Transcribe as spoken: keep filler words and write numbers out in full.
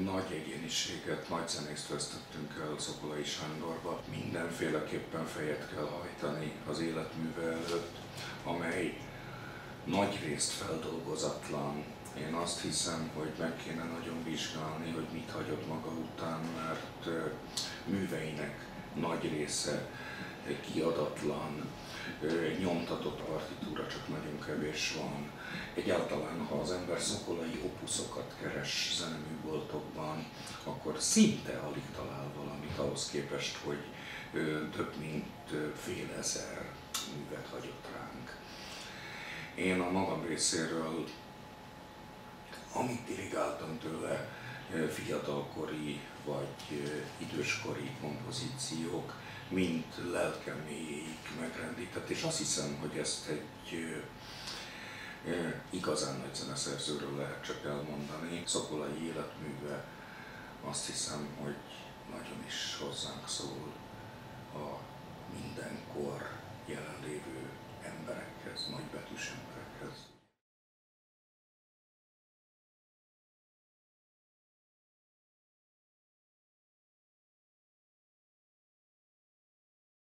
nagy egyéniséget, nagy zenészt vesztettünk el Szokolay Sándorba. Mindenféleképpen fejet kell hajtani az életműve előtt, amely nagyrészt feldolgozatlan. Én azt hiszem, hogy meg kéne nagyon vizsgálni, hogy mit hagyott maga után, mert műveinek nagy része kiadatlan, nyomtatott partitúra csak nagyon kevés van. Egyáltalán, ha az ember Szokolay opuszokat keres zeneműboltokban, akkor szinte alig talál valamit ahhoz képest, hogy több mint fél ezer művet hagyott ránk. Én a magam részéről, amit dirigáltam tőle, fiatalkori vagy időskori kompozíciók, mint lelkem mélyéig megrendített, és azt hiszem, hogy ezt egy e, igazán nagy zeneszerzőről lehet csak elmondani. Szokolay életműve, azt hiszem, hogy nagyon is hozzánk szól a mindenkor jelen